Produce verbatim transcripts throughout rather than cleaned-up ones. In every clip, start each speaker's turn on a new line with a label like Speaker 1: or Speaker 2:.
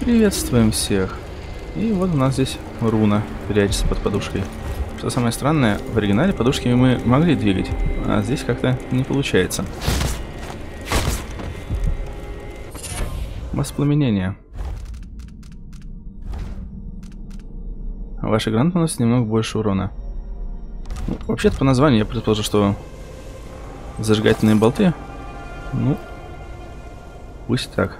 Speaker 1: Приветствуем всех. И вот у нас здесь руна прячется под подушкой. Что самое странное, в оригинале подушки мы могли двигать, а здесь как-то не получается. Воспламенение. Ваши гранаты наносят немного больше урона. Ну, вообще-то по названию я предположу, что зажигательные болты. Ну, пусть так.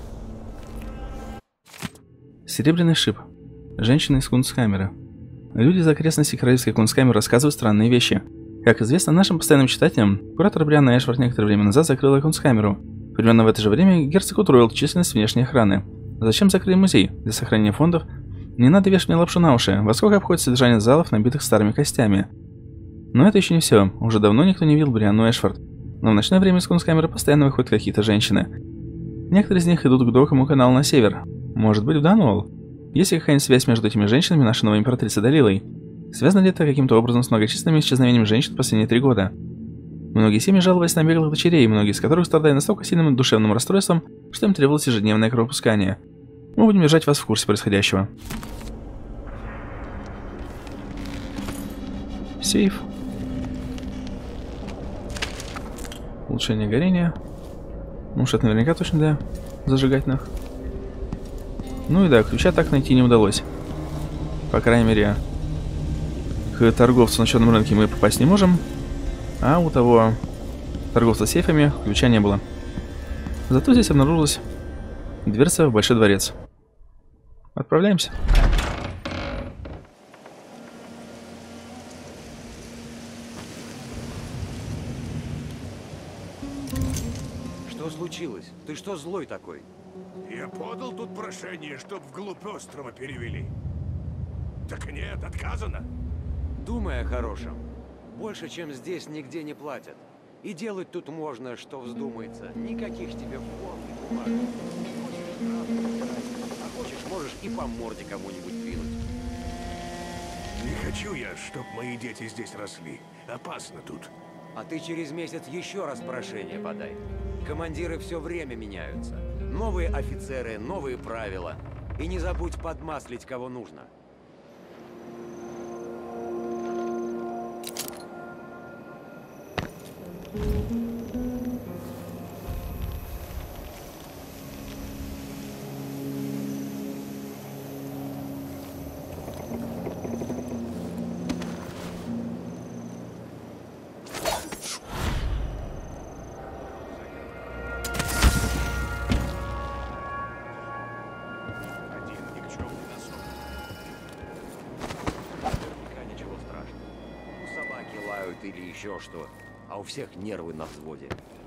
Speaker 1: Серебряный шип. Женщина из Кунсхаммера. Люди из окрестностей королевской Кунсхаммера рассказывают странные вещи. Как известно нашим постоянным читателям, куратор Брианна Эшвард некоторое время назад закрыла Кунсхаммеру. Примерно в это же время герцог утроил численность внешней охраны. Зачем закрыли музей? Для сохранения фондов? Не надо вешать мне лапшу на уши. Во сколько обходится содержание залов, набитых старыми костями? Но это еще не все. Уже давно никто не видел Брианну Эшвард. Но в ночное время из Кунсхаммера постоянно выходят какие-то женщины. Некоторые из них идут к Дохому каналу на север. Может быть, в Дануолл? Есть ли какая-нибудь связь между этими женщинами и нашей новой императрицей Далилой? Связано ли это каким-то образом с многочисленными исчезновениями женщин в последние три года? Многие семьи жаловались на беглых дочерей, многие из которых страдали настолько сильным душевным расстройством, что им требовалось ежедневное кровопускание. Мы будем держать вас в курсе происходящего. Сейф. Улучшение горения. Ну уж это наверняка точно для зажигательных. Ну и да, ключа так найти не удалось. По крайней мере, к торговцу на черном рынке мы попасть не можем. А у того торговца сейфами ключа не было. Зато здесь обнаружилась дверца в Большой дворец. Отправляемся.
Speaker 2: Что случилось? Ты что злой такой?
Speaker 3: Я подал тут прошение, чтоб вглубь острова перевели. Так нет, отказано.
Speaker 2: Думай о хорошем. Больше, чем здесь, нигде не платят. И делать тут можно, что вздумается. Никаких тебе форм и бумаг. А хочешь, можешь и по морде кому-нибудь двинуть.
Speaker 3: Не хочу я, чтоб мои дети здесь росли. Опасно тут.
Speaker 2: А ты через месяц еще раз прошение подай. Командиры все время меняются. Новые офицеры, новые правила. И не забудь подмаслить, кого нужно. Или еще что, а у всех нервы на взводе.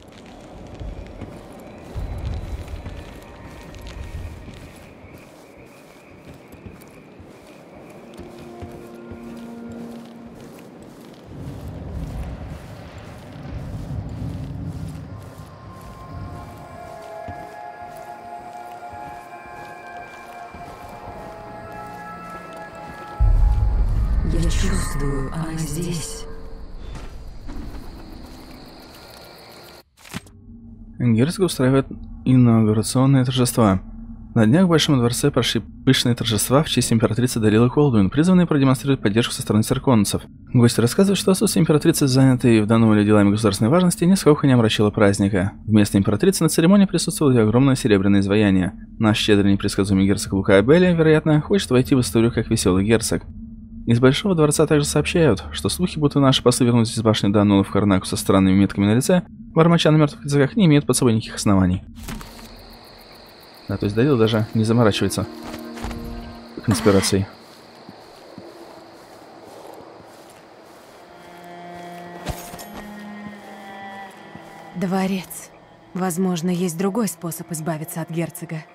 Speaker 4: Я чувствую, она здесь.
Speaker 1: Герцог устраивает инаугурационные торжества. На днях в Большом дворце прошли пышные торжества в честь императрицы Далилы Колдуин, призванные продемонстрировать поддержку со стороны церковцев. Гости рассказывают, что отсутствие императрицы, занятой в Дануолле делами государственной важности, нисколько не омрачило праздника. Вместо императрицы на церемонии присутствовало и огромное серебряное изваяние. Наш щедрый непредсказуемый герцог Лука Абелли, вероятно, хочет войти в историю как веселый герцог. Из Большого дворца также сообщают, что слухи, будто наши послы вернулись из башни Дануолла в Карнаку со странными метками на лице, бормоча на мертвых языках, не имеют под собой никаких оснований. Да, то есть Далила даже не заморачивается конспирацией.
Speaker 4: Дворец. Возможно, есть другой способ избавиться от герцога.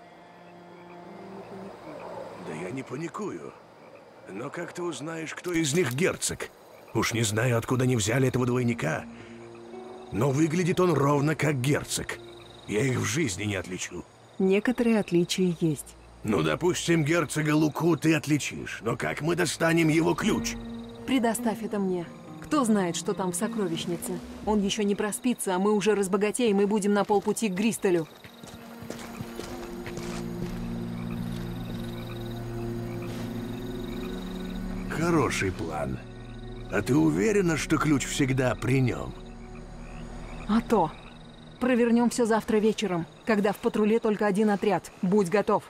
Speaker 3: Да я не паникую. Но как ты узнаешь, кто из них герцог? Уж не знаю, откуда они взяли этого двойника. Но выглядит он ровно как герцог. Я их в жизни не отличу.
Speaker 5: Некоторые отличия есть.
Speaker 3: Ну, допустим, герцога Луку ты отличишь. Но как мы достанем его ключ?
Speaker 5: Предоставь это мне. Кто знает, что там в сокровищнице? Он еще не проспится, а мы уже разбогатеем и будем на полпути к Гристолю.
Speaker 3: Хороший план. А ты уверена, что ключ всегда при нем?
Speaker 5: А то. Провернем все завтра вечером, когда в патруле только один отряд. Будь готов.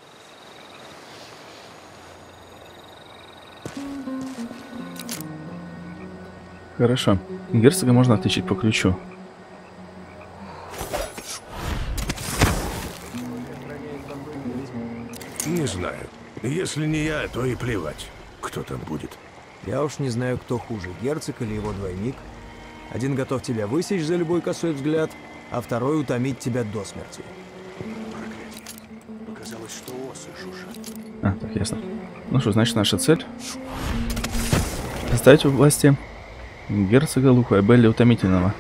Speaker 1: Хорошо. Герцога можно отличить по ключу.
Speaker 3: Не знаю. Если не я, то и плевать, кто там будет.
Speaker 6: Я уж не знаю, кто хуже, герцог или его двойник. Один готов тебя высечь за любой косой взгляд, а второй утомить тебя до смерти.
Speaker 3: Проклятие. Показалось, что осы шушат.
Speaker 1: А, так, ясно. Ну что, значит, наша цель — поставить у власти герцога Лухуэбелли Утомительного.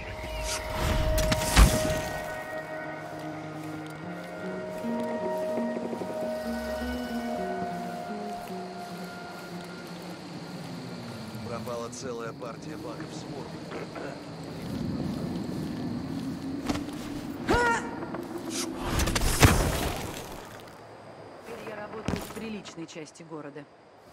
Speaker 6: Пропала целая партия баков с формой.
Speaker 7: Теперь я работаю в приличной части города.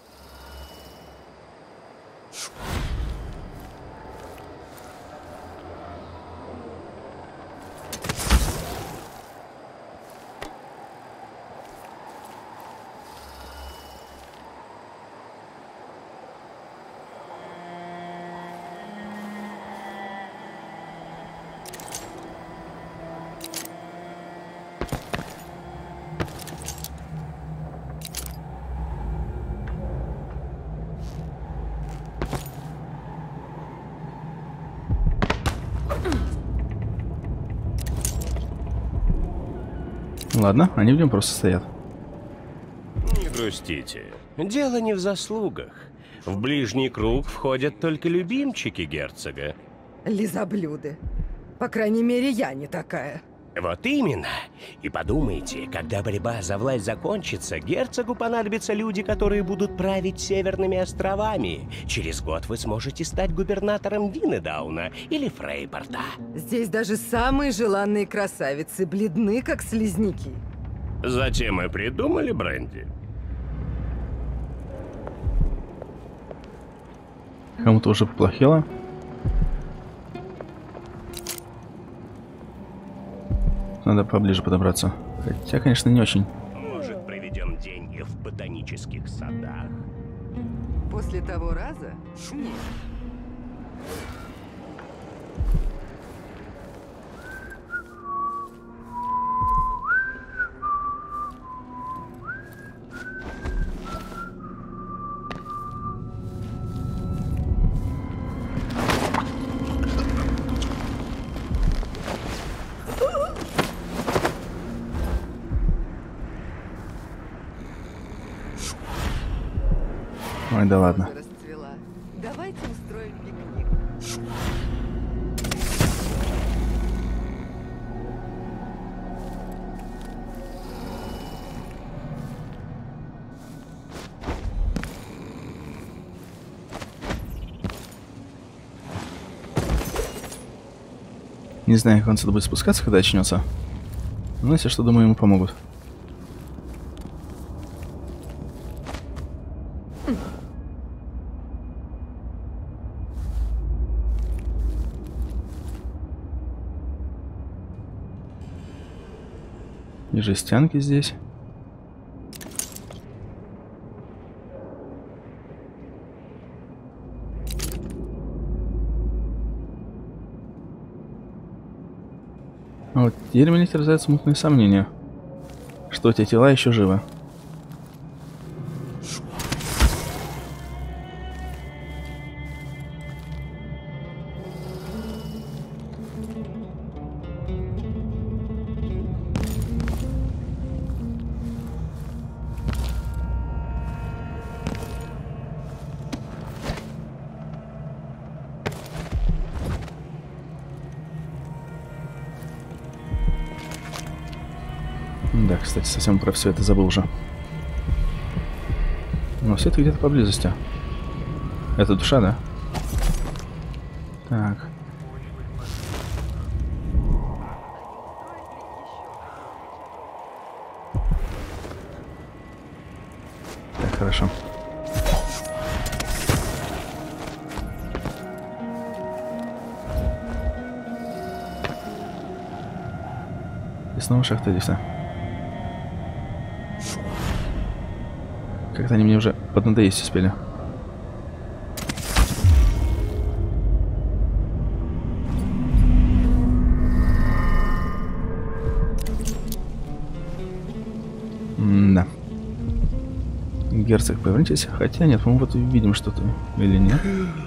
Speaker 1: Ладно, они в нем просто стоят.
Speaker 8: Не грустите. Дело не в заслугах. В ближний круг входят только любимчики герцога.
Speaker 9: Лизоблюды. По крайней мере, я не такая.
Speaker 8: Вот именно. И подумайте, когда борьба за власть закончится, герцогу понадобятся люди, которые будут править Северными островами. Через год вы сможете стать губернатором Динедауна или Фрейпорта.
Speaker 9: Здесь даже самые желанные красавицы бледны, как слизняки.
Speaker 8: Затем мы придумали бренди.
Speaker 1: Кому-то уже поплохело. Надо поближе подобраться. Хотя, конечно, не очень.
Speaker 8: Может, проведем день в ботанических садах?
Speaker 9: После того раза? Нет.
Speaker 1: Ой, да ладно.
Speaker 9: Расцвела. Давайте устроим пикник.
Speaker 1: Не знаю, как он сюда будет спускаться, когда очнется. Но если что, думаю, ему помогут. И жестянки здесь. А вот теперь меня терзают смутные сомнения, что эти тела еще живы. Да, кстати, совсем про все это забыл уже. Но все это где-то поблизости. Это душа, да? Так. Так, хорошо. Снова шахта леса. Как-то они мне уже поднадоесть успели. М-да. Герцог, повернитесь. Хотя нет, мы вот видим что-то. Или нет?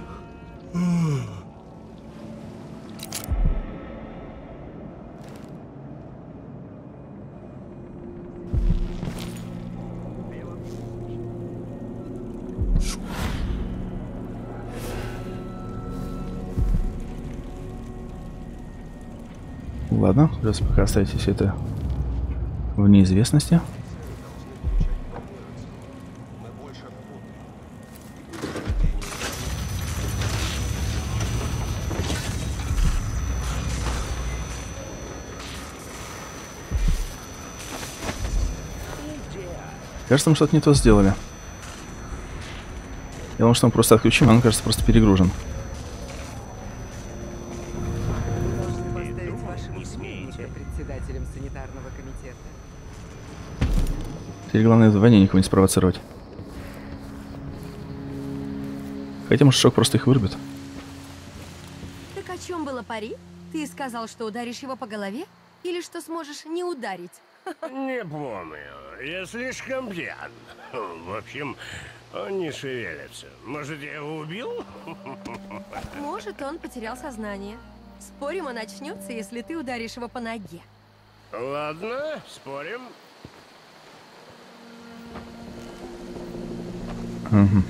Speaker 1: Ладно, придется пока оставить все это в неизвестности. Кажется, мы что-то не то сделали. Я думал, что мы просто отключим, а он, кажется, просто перегружен.
Speaker 9: Председателем санитарного комитета.
Speaker 1: Теперь главное вдвойне никого не спровоцировать. Хотя, может, шок просто их вырубит.
Speaker 10: Так о чем было пари? Ты сказал, что ударишь его по голове? Или что сможешь не ударить?
Speaker 8: Не помню. Я слишком пьян. В общем, он не шевелится. Может, я его убил?
Speaker 10: Может, он потерял сознание. Спорим, он начнется, если ты ударишь его по ноге.
Speaker 8: Ладно, спорим.
Speaker 1: Угу.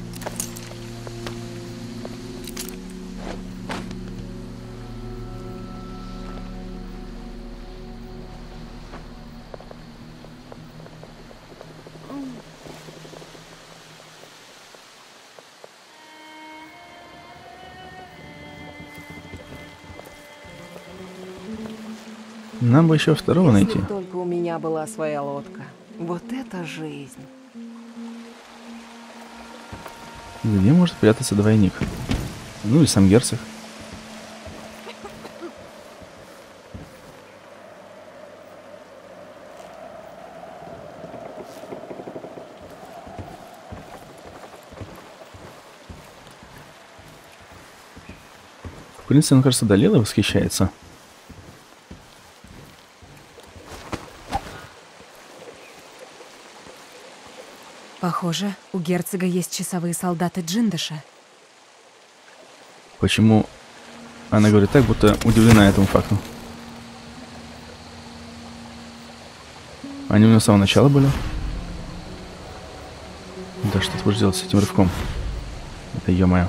Speaker 1: Нам бы еще второго найти.
Speaker 5: Если только у меня была своя лодка. Вот это жизнь.
Speaker 1: Где может прятаться двойник? Ну и сам герцог. В принципе, он, кажется, долел и восхищается.
Speaker 4: Похоже, у герцога есть часовые солдаты Джиндыша.
Speaker 1: Почему она говорит так, будто удивлена этому факту? Они у него с самого начала были? Да что ты будешь делать с этим рывком? Это ё-моё.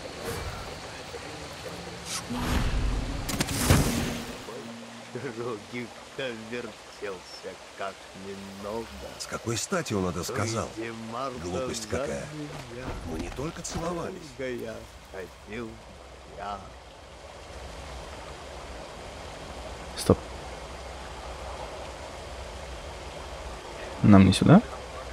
Speaker 11: Как немного.
Speaker 3: С какой стати он это сказал? Глупость какая. Мы не только целовались.
Speaker 11: Я хотел, я.
Speaker 1: Стоп. Нам не сюда?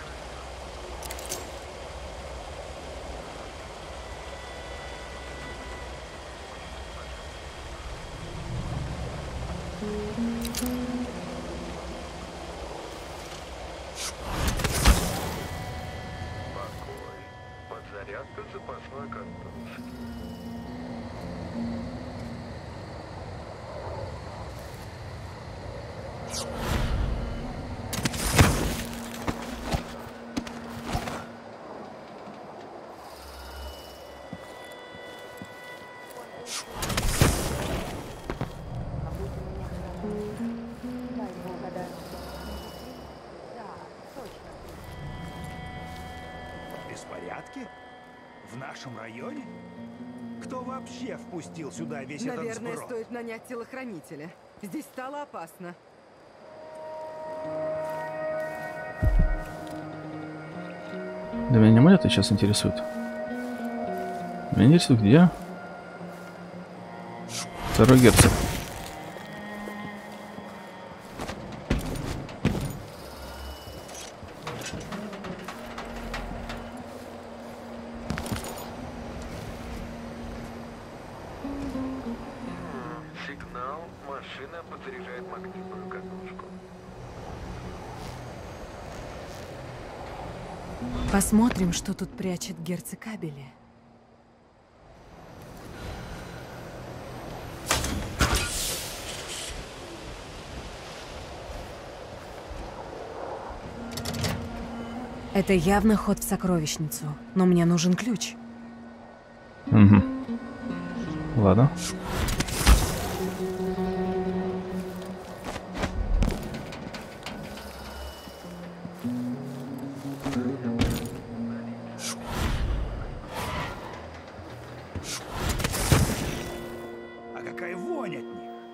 Speaker 12: Беспорядки? В нашем районе? Кто вообще впустил сюда весь этот сброд?
Speaker 9: Наверное, стоит нанять телохранителя. Здесь стало опасно.
Speaker 1: Да меня не может это сейчас интересует. Меня интересует, где второй герцог.
Speaker 13: Сигнал. Машина подзаряжает магнитную катушку.
Speaker 4: Посмотрим, что тут прячет герцог Абели. Это явно ход в сокровищницу, но мне нужен ключ.
Speaker 1: Угу. Ладно.
Speaker 12: А какая вонь от них?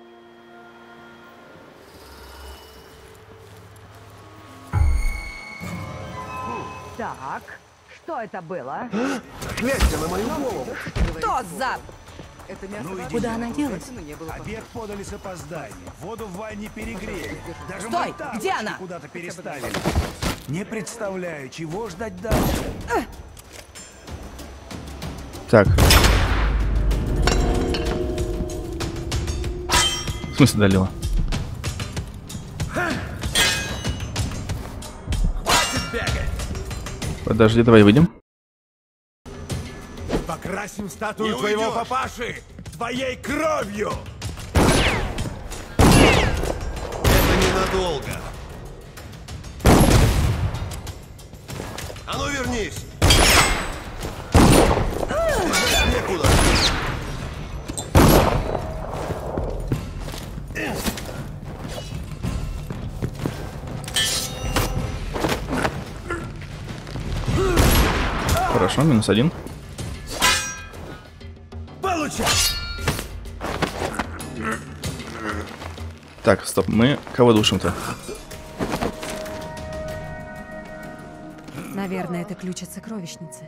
Speaker 7: Так, что это было?
Speaker 3: Гляньте на мою голову.
Speaker 9: Что за...
Speaker 7: Это мясо.
Speaker 12: Ну, иди.
Speaker 4: Куда она делась?
Speaker 12: Обед подали с опозданием. Воду в ванне перегрели. Даже
Speaker 9: Стой!
Speaker 12: мой
Speaker 9: Где она?
Speaker 12: Куда-то переставили. Не представляю, чего ждать дальше.
Speaker 1: Так. В смысле долила? Подожди, давай выйдем.
Speaker 3: Покрасим статую твоего папаши твоей кровью! Это ненадолго. А ну вернись! Некуда.
Speaker 1: Хорошо, минус один.
Speaker 3: Получай!
Speaker 1: Так, стоп, мы кого душим-то?
Speaker 4: Наверное, это ключ от сокровищницы.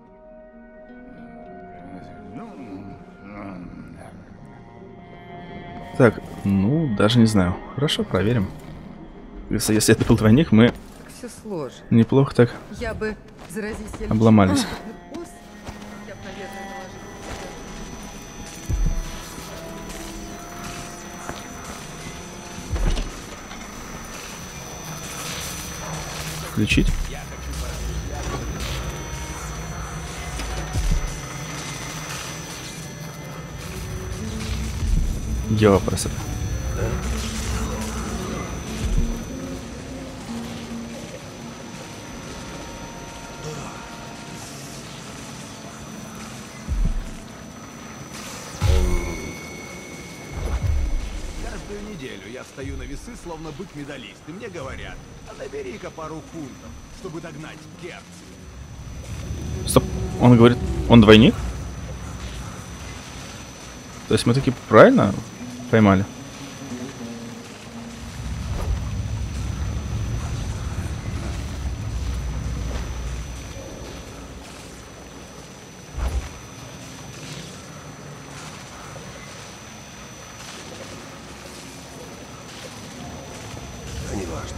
Speaker 1: Так, ну, даже не знаю. Хорошо, проверим. Если, если это был двойник, мы
Speaker 9: Все сложно.
Speaker 1: неплохо так
Speaker 9: Я бы заразись... я
Speaker 1: обломались.
Speaker 9: лично- Я б, наверное, наложила.
Speaker 1: Включить. Дело просто.
Speaker 13: Каждую неделю я встаю на весы, словно бык-медалист, и мне говорят, а набери-ка пару фунтов, чтобы догнать герцога.
Speaker 1: Стоп, он говорит, он двойник? То есть мы таки правильно поймали?
Speaker 3: Да не важно.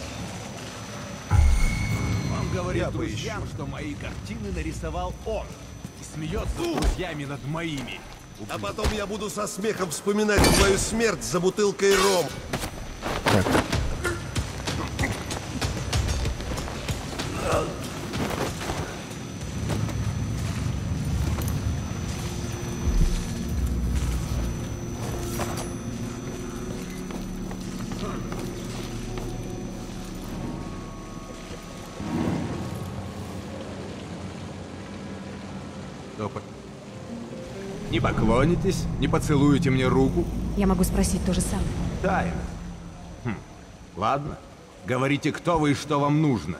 Speaker 13: Он говорит
Speaker 3: Я
Speaker 13: друзьям, что мои картины нарисовал он, и смеется с друзьями над моими.
Speaker 3: А потом я буду со смехом вспоминать твою смерть за бутылкой ром.
Speaker 1: Так.
Speaker 13: Не поклонитесь, не поцелуете мне руку?
Speaker 4: Я могу спросить то же самое.
Speaker 13: Тайна. Хм. Ладно. Говорите, кто вы и что вам нужно.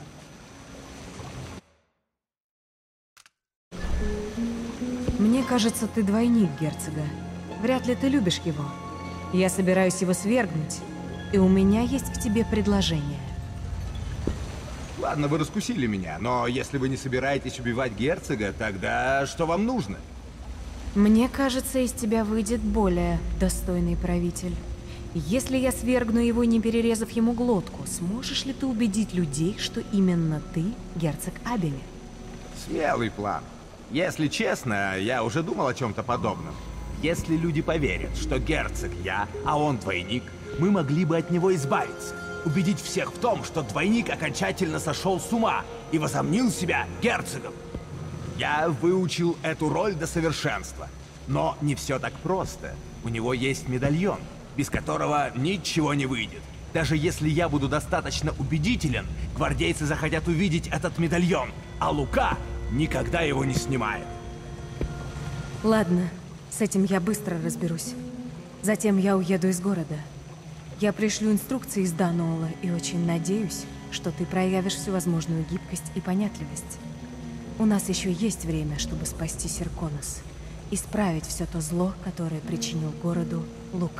Speaker 4: Мне кажется, ты двойник герцога. Вряд ли ты любишь его. Я собираюсь его свергнуть, и у меня есть к тебе предложение.
Speaker 13: Ладно, вы раскусили меня, но если вы не собираетесь убивать герцога, тогда что вам нужно?
Speaker 4: Мне кажется, из тебя выйдет более достойный правитель. Если я свергну его, не перерезав ему глотку, сможешь ли ты убедить людей, что именно ты герцог Абели?
Speaker 13: Смелый план. Если честно, я уже думал о чем-то подобном. Если люди поверят, что герцог я, а он двойник, мы могли бы от него избавиться. убедить всех в том, что двойник окончательно сошел с ума и возомнил себя герцогом. Я выучил эту роль до совершенства. Но не все так просто. У него есть медальон, без которого ничего не выйдет. Даже если я буду достаточно убедителен, гвардейцы захотят увидеть этот медальон, а Лука никогда его не снимает.
Speaker 4: Ладно, с этим я быстро разберусь. Затем я уеду из города. Я пришлю инструкции из Дануола и очень надеюсь, что ты проявишь всю возможную гибкость и понятливость. У нас еще есть время, чтобы спасти Серконос. Исправить все то зло, которое причинил городу Лука.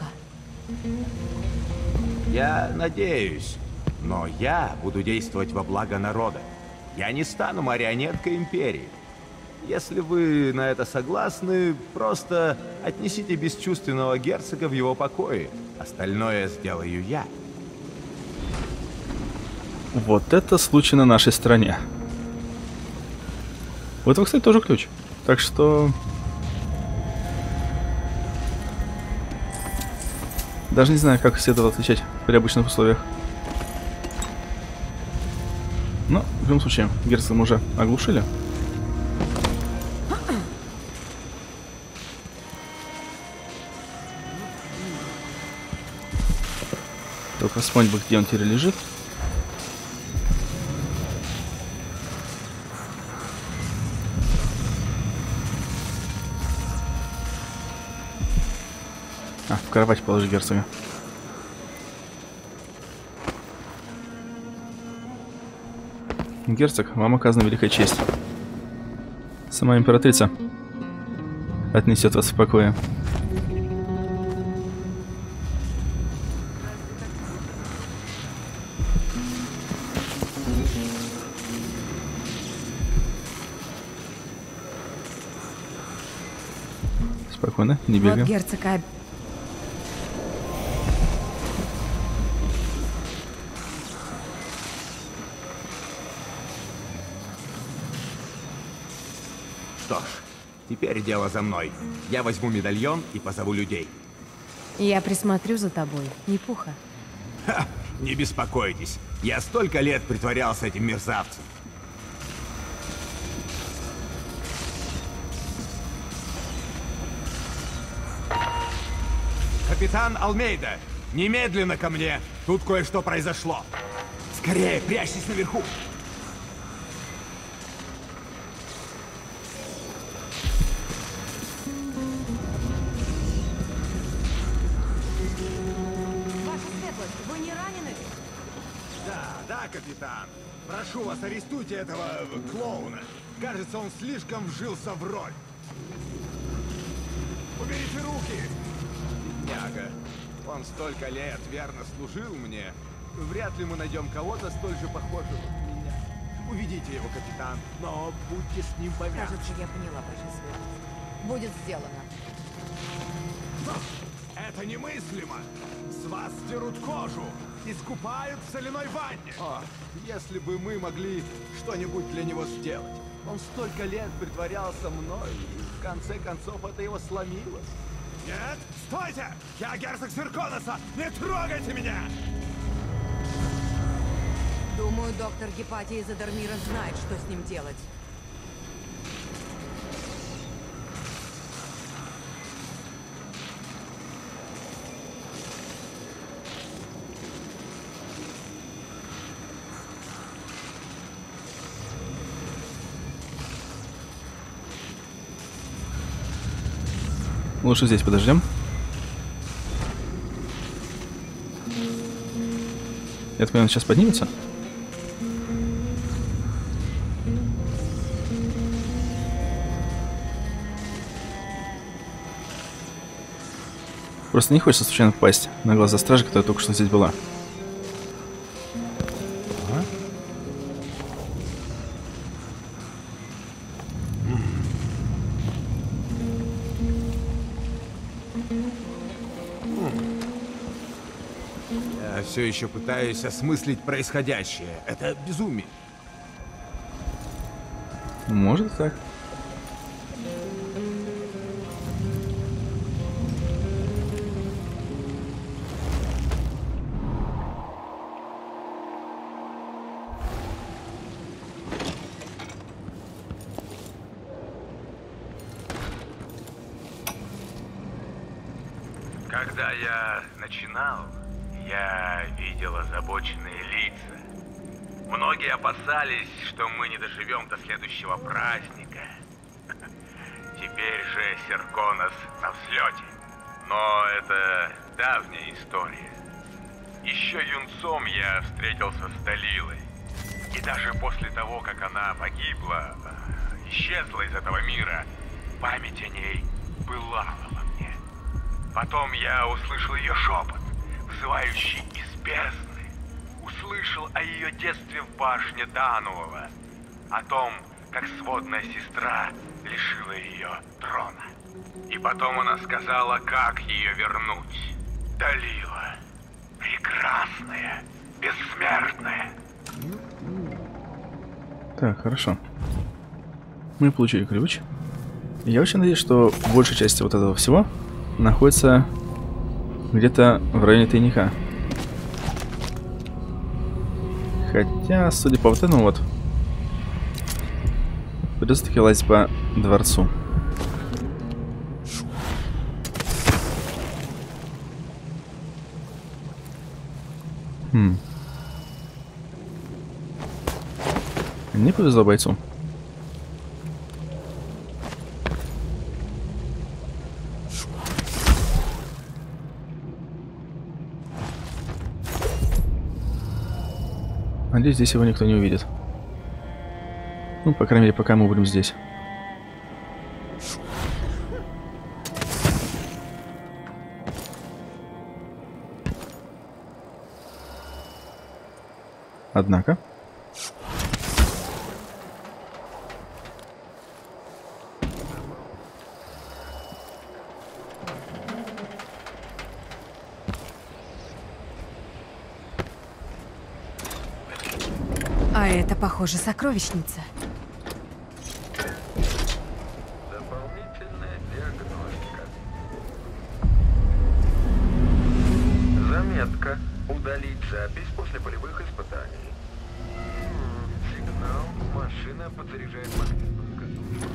Speaker 13: Я надеюсь, но я буду действовать во благо народа. Я не стану марионеткой империи. Если вы на это согласны, просто отнесите бесчувственного герцога в его покое. Остальное сделаю я.
Speaker 1: Вот это случай на нашей стороне. У этого, кстати, тоже ключ. Так что... Даже не знаю, как следует отвечать при обычных условиях. Но, в любом случае, герцога мы уже оглушили. Только вспомнить бы, где он теперь лежит. А, в кровать положи герцога. Герцог, вам оказана великая честь. Сама императрица отнесет вас в покое. Спокойно, не бегай.
Speaker 4: Вот герцог Аб...
Speaker 13: Что ж, теперь дело за мной. Я возьму медальон и позову людей.
Speaker 4: Я присмотрю за тобой, не пуха.
Speaker 13: Ха! Не беспокойтесь. Я столько лет притворялся этим мерзавцем. Капитан Алмейда, немедленно ко мне. Тут кое-что произошло. Скорее, прячьтесь наверху.
Speaker 7: Ваша светлость, вы не ранены?
Speaker 13: Да, да, капитан. Прошу вас, арестуйте этого э, клоуна. Кажется, он слишком вжился в роль. Уберите руки! Бедняга. Он столько лет верно служил мне. Вряд ли мы найдем кого-то столь же похожего на меня. Уведите его, капитан, но будьте с ним помягче.
Speaker 7: Кажется, я поняла, ваша светлость. Будет сделано.
Speaker 13: Это немыслимо! С вас сдерут кожу, искупают в соляной ванне! О, если бы мы могли что-нибудь для него сделать. Он столько лет притворялся мной, и в конце концов это его сломило. Нет! Стойте! Я герцог Серконоса! Не трогайте меня!
Speaker 7: Думаю, доктор Гепатий из Эдермира знает, что с ним делать.
Speaker 1: Лучше здесь подождем. Я так понимаю, он сейчас поднимется? Просто не хочется случайно попасть на глаза стражи, которая только что здесь была.
Speaker 13: Я все еще пытаюсь осмыслить происходящее. Это безумие.
Speaker 1: Может так.
Speaker 14: Когда я начинал, я видел озабоченные лица. Многие опасались, что мы не доживем до следующего праздника. Теперь же Серконос на взлете. Но это давняя история. Еще юнцом я встретился с Далилой. И даже после того, как она погибла, исчезла из этого мира, память о ней пылала во мне. Потом я услышал ее шепот, взывающий из бездны. Услышал о ее детстве в башне Дануова, о том, как сводная сестра лишила ее трона. И потом она сказала, как ее вернуть. Далила. Прекрасная, бессмертная.
Speaker 1: Так, хорошо. Мы получили ключ. Я очень надеюсь, что большая часть вот этого всего находится где-то в районе тайника. Хотя, судя по вот этому вот, придется таки лазить по дворцу. Хм. Не повезло бойцу. Надеюсь, здесь его никто не увидит. Ну, по крайней мере, пока мы будем здесь. Однако...
Speaker 4: А это, похоже, сокровищница.
Speaker 15: Дополнительная диагностика. Заметка. Удалить запись после полевых испытаний. М, Сигнал. Машина подзаряжает магнитную катушку.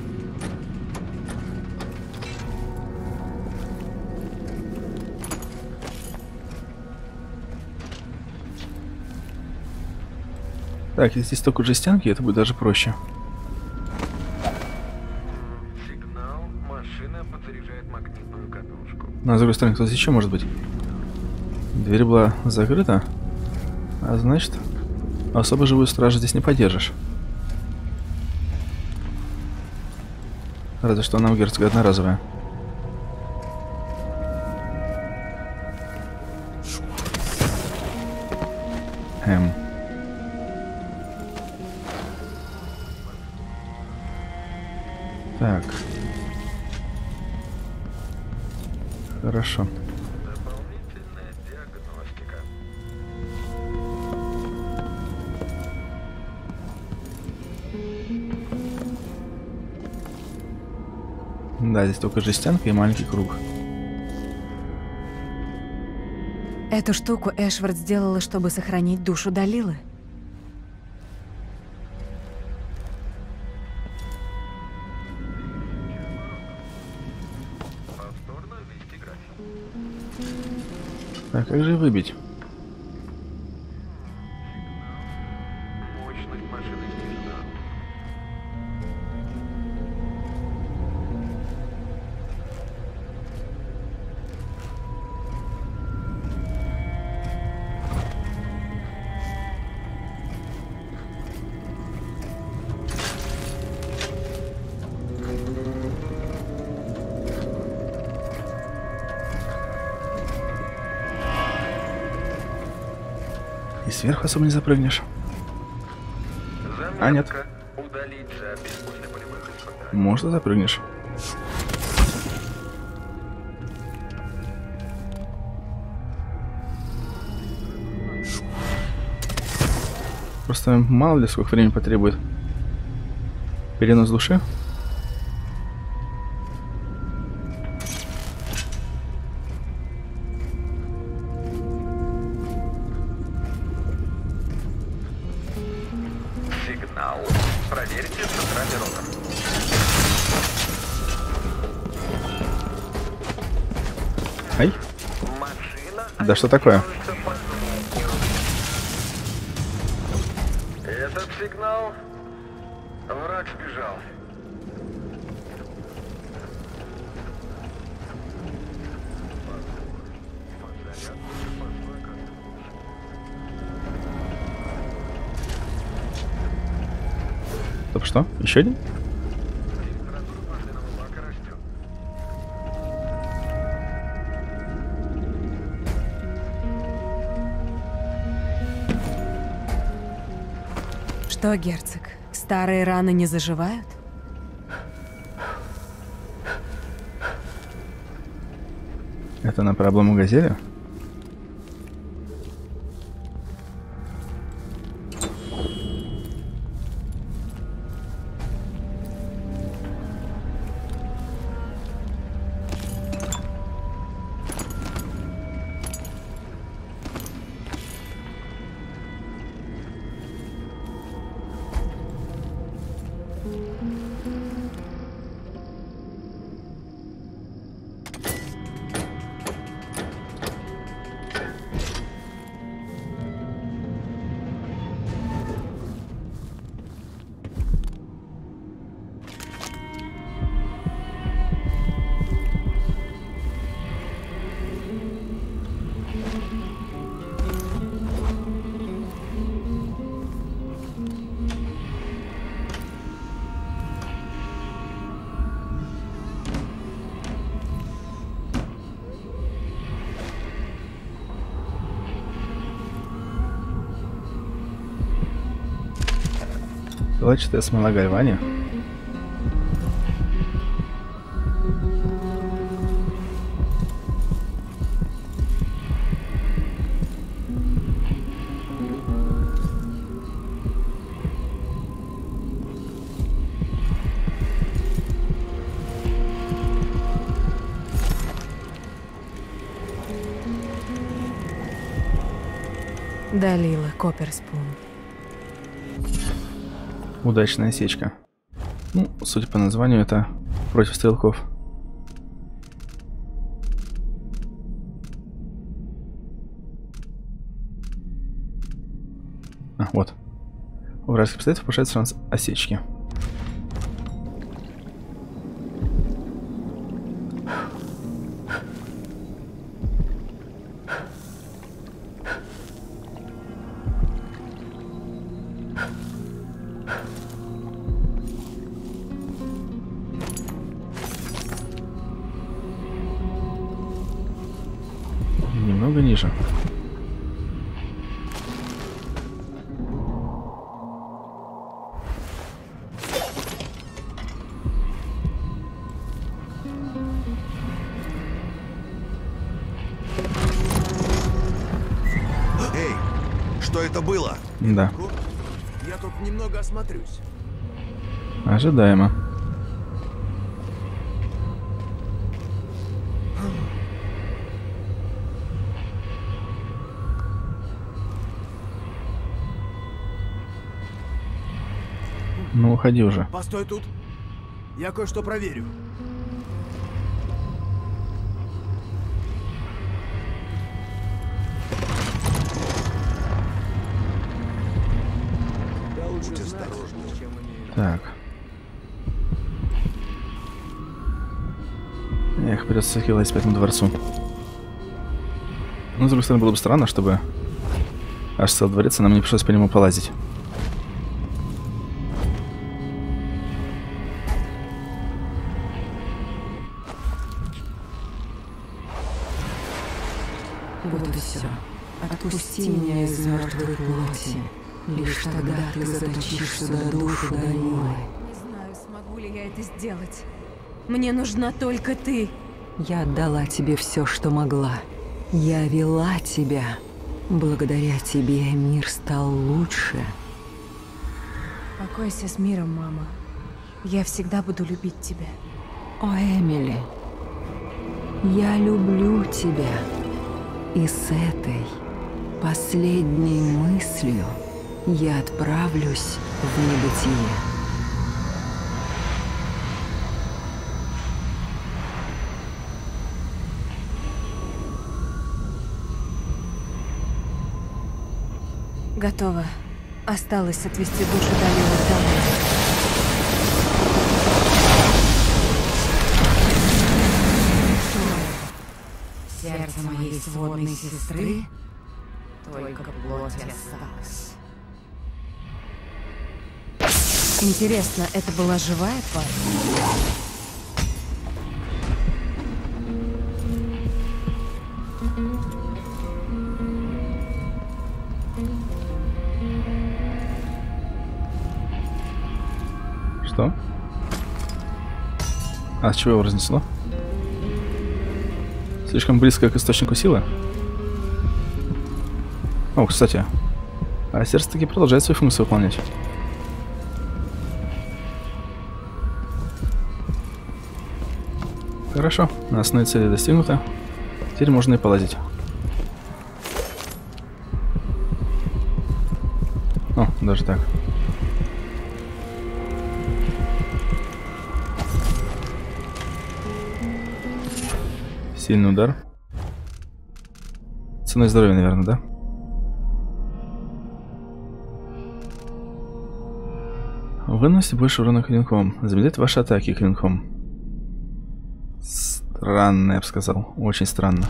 Speaker 1: Так, если здесь только жестянки, это будет даже проще.
Speaker 15: Сигнал. Машина подзаряжает магнитную катушку.
Speaker 1: Но, с другой стороны, кто здесь еще может быть? Дверь была закрыта, а значит, особо живую стражу здесь не поддержишь. Разве что она у герцога одноразовая. Эм. Так. Хорошо.
Speaker 15: Дополнительная диагностика.
Speaker 1: Да, здесь только жестянка и маленький круг.
Speaker 4: Эту штуку Эшвард сделала, чтобы сохранить душу Далилы.
Speaker 1: А как же выбить?
Speaker 15: Мощность машины снижена.
Speaker 1: И сверху особо не запрыгнешь. А, нет.
Speaker 15: Удалить запись после полевых испытаний.
Speaker 1: Можно запрыгнешь. Просто мало ли сколько времени потребует перенос души.
Speaker 15: Сигнал. Проверьте центральный ротор.
Speaker 1: Ай. Да что такое?
Speaker 15: Этот сигнал. Враг сбежал.
Speaker 1: Стоп, что? Еще один?
Speaker 4: Что, герцог, старые раны не заживают?
Speaker 1: Это на проблему газели? Пилочатая смола гальвани.
Speaker 4: Далила, Копперспун.
Speaker 1: Удачная осечка. Ну, судя по названию, это против стрелков. А, вот. У вражеских пистолетов повышается шанс осечки. Немного ниже.
Speaker 3: Эй, что это было?
Speaker 1: Да.
Speaker 3: Я тут немного осмотрюсь.
Speaker 1: Ожидаемо. Ну, уходи уже.
Speaker 6: Постой тут. Я кое-что проверю.
Speaker 3: Будь осторожнее.
Speaker 1: Так. Эх, придется хилать по этому дворцу. Ну, с другой стороны, было бы странно, чтобы аж целый дворец, нам не пришлось по нему полазить.
Speaker 5: Вот и все. Отпусти меня из мертвой плоти. Лишь тогда ты заточишься до душу Далилы.
Speaker 4: Не знаю, смогу ли я это сделать. Мне нужна только ты.
Speaker 5: Я отдала тебе все, что могла. Я вела тебя. Благодаря тебе мир стал лучше.
Speaker 4: Покойся с миром, мама. Я всегда буду любить тебя.
Speaker 5: О, Эмили, я люблю тебя. И с этой последней мыслью я отправлюсь в небытие.
Speaker 4: Готово. Осталось отвести душу Далилы домой. Сердце моей сводной сестры только плоть осталась. Интересно, это была живая тварь?
Speaker 1: Что? А с чего его разнесло? Слишком близко к источнику силы? О, кстати. А сердце таки продолжает свою функцию выполнять. Хорошо, основные цели достигнуты. Теперь можно и полазить. О, даже так. Сильный удар. Ценой здоровья, наверное, да? Выносите больше урона клинком. Замедлит ваши атаки клинком. Странно, я бы сказал. Очень странно.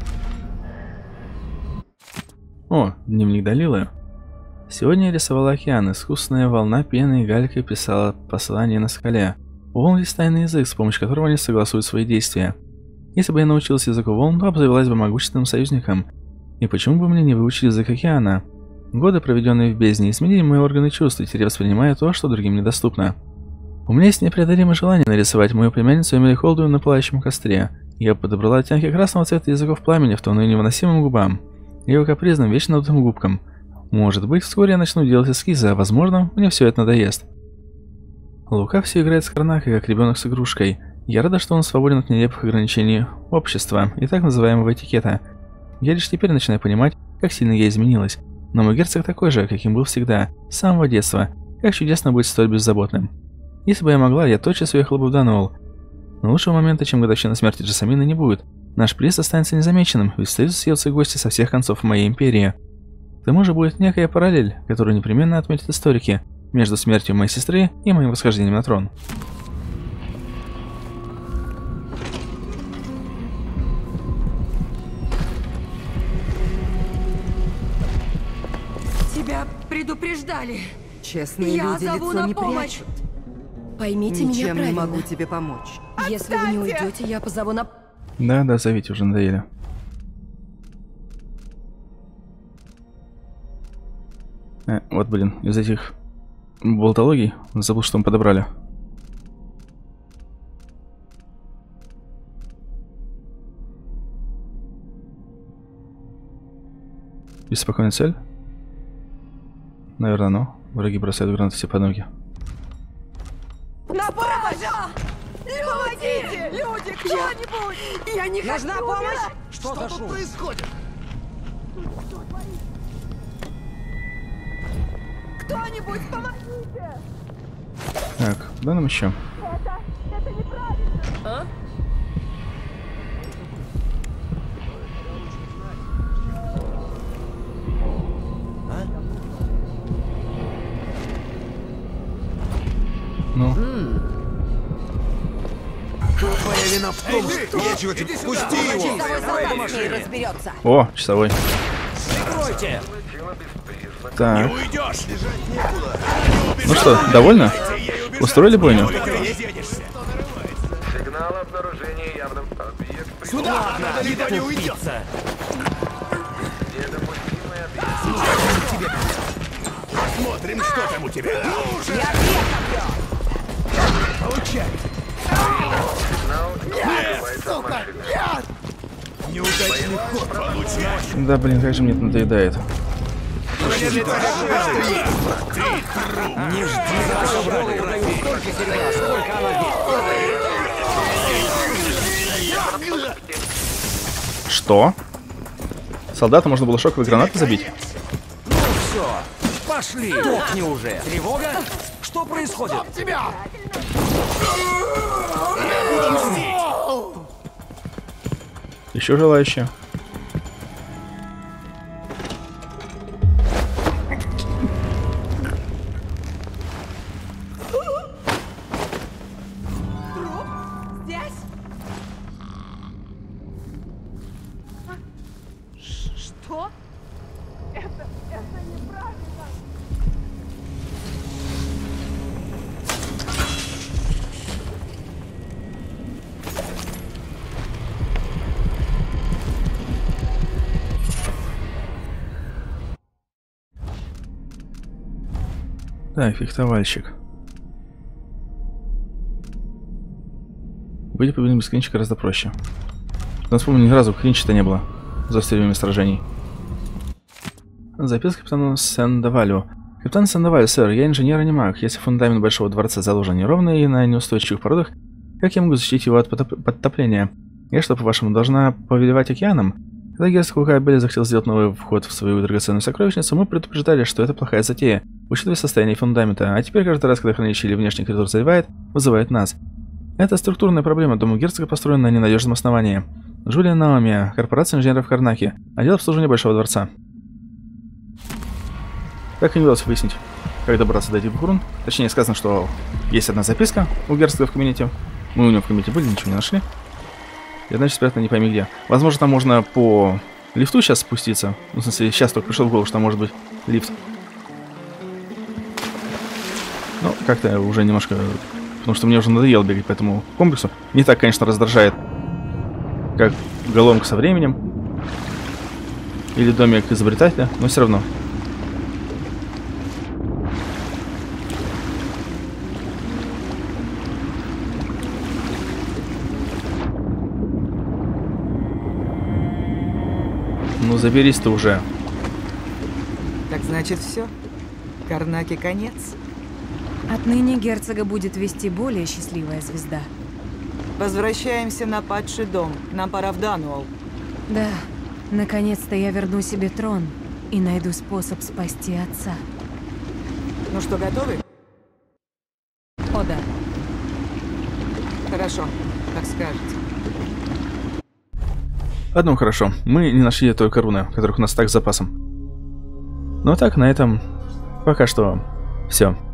Speaker 1: О, дневник Далилы. Сегодня я рисовала океан. Искусственная волна пены и галькой писала послание на скале. У волн есть тайный язык, с помощью которого они согласуют свои действия. Если бы я научился языку волн, то обзавелась бы могущественным союзником. И почему бы мне не выучить язык океана? Годы, проведенные в бездне, изменили мои органы чувств, и теперь я воспринимаю то, что другим недоступно. У меня есть непреодолимое желание нарисовать мою племянницу Эмили Холдуин на пылающем костре. Я подобрала оттенки красного цвета языков пламени в тон ее невыносимым губам, ее капризным, вечно надутым губкам. Может быть, вскоре я начну делать эскизы, а возможно, мне все это надоест. Лука все играет с Карнакой, как ребенок с игрушкой. Я рада, что он свободен от нелепых ограничений общества и так называемого этикета. Я лишь теперь начинаю понимать, как сильно я изменилась. Но мой герцог такой же, каким был всегда, с самого детства. Как чудесно быть столь беззаботным. Если бы я могла, я тотчас уехала бы в Дануол. Но лучшего момента, чем годовщина смерти Джессамины, не будет. Наш приезд останется незамеченным, ведь встретятся съедутся гости со всех концов моей империи. К тому же будет некая параллель, которую непременно отметят историки, между смертью моей сестры и моим восхождением на трон.
Speaker 10: Тебя предупреждали.
Speaker 9: Честные
Speaker 10: Я
Speaker 9: люди
Speaker 10: зову
Speaker 9: лицо
Speaker 10: на
Speaker 9: не
Speaker 10: помощь.
Speaker 9: прячут.
Speaker 10: Поймите
Speaker 9: Ничем
Speaker 10: меня
Speaker 9: не
Speaker 10: правильно.
Speaker 9: могу тебе помочь.
Speaker 10: Если вы не уйдете, я позову на...
Speaker 1: Да, да, зовите, уже надоели. Э, вот, блин, из этих болтологий забыл, что мы подобрали. Беспокойная цель? Наверное, но. Враги бросают гранаты все под ноги.
Speaker 10: На помощь! Люди! Люди! Кто-нибудь! Я не
Speaker 9: Нужна
Speaker 10: хочу
Speaker 9: помощь?
Speaker 10: умирать!
Speaker 9: Что, Что тут происходит?
Speaker 10: Кто-нибудь, помогите!
Speaker 1: Так, куда нам еще?
Speaker 10: Это... это неправильно! А?
Speaker 1: Ну.
Speaker 13: Твоя вина в том, что нечего тебе. Пусти его!
Speaker 10: разберется.
Speaker 1: О, часовой.
Speaker 13: Прикройте!
Speaker 1: Так.
Speaker 13: Не уйдешь!
Speaker 1: Ну что, довольно? Устроили бойню?
Speaker 15: Сигнал обнаружения явным объект.
Speaker 13: Сюда! Никто не уйдет!
Speaker 15: Недопустимый объект.
Speaker 3: Посмотрим, что там у тебя.
Speaker 13: Получай!
Speaker 15: Сигнал открывается машина.
Speaker 13: Неудачный ход получаешь!
Speaker 1: Да, блин, как же мне это надоедает.
Speaker 13: Не жди столько серебра, сколько она здесь.
Speaker 1: Что? Солдата можно было шоковой гранатой забить?
Speaker 13: Ну все, пошли! Топни уже! Тревога? Что происходит? Тебя!
Speaker 1: Еще желающие? Так, фехтовальщик. Быть победным без клинча гораздо проще. Но вспомню, ни разу клинча-то не было за все время сражений. Записка капитану Сандавалю. Капитан Сандаваль, сэр, я инженер и не маг. Если фундамент большого дворца заложен неровно и на неустойчивых породах, как я могу защитить его от потоп подтопления? Я что, по-вашему, должна повелевать океаном? Когда герцог Лукабель захотел сделать новый вход в свою драгоценную сокровищницу, мы предупреждали, что это плохая затея, учитывая состояние фундамента, а теперь каждый раз, когда хранилище или внешний коридор заливает, вызывает нас. Это структурная проблема, дом герцога построен на ненадежном основании. Джулия Наоми, корпорация инженеров Карнаки, отдел обслуживания Большого дворца. Так и не удалось выяснить, как добраться до этих бухрун. Точнее, сказано, что есть одна записка у герцога в кабинете. Мы у него в кабинете были, ничего не нашли. И одна спрятана не пойми где. Возможно, там можно по лифту сейчас спуститься. Ну, в смысле, сейчас только пришел в голову, что там может быть лифт. Ну, как-то уже немножко... Потому что мне уже надоело бегать по этому комплексу. Не так, конечно, раздражает, как головоломка со временем. Или домик изобретателя, но все равно. Ну заберись ты уже.
Speaker 16: Так значит все? Карнаки конец?
Speaker 4: Отныне герцога будет вести более счастливая звезда.
Speaker 16: Возвращаемся на падший дом. Нам пора в Дануол.
Speaker 4: Да, наконец-то я верну себе трон и найду способ спасти отца.
Speaker 16: Ну что, готовы?
Speaker 4: О, да.
Speaker 16: Хорошо, как скажете.
Speaker 1: Одно хорошо, мы не нашли только руны, которых у нас так с запасом. Ну а так, на этом пока что все.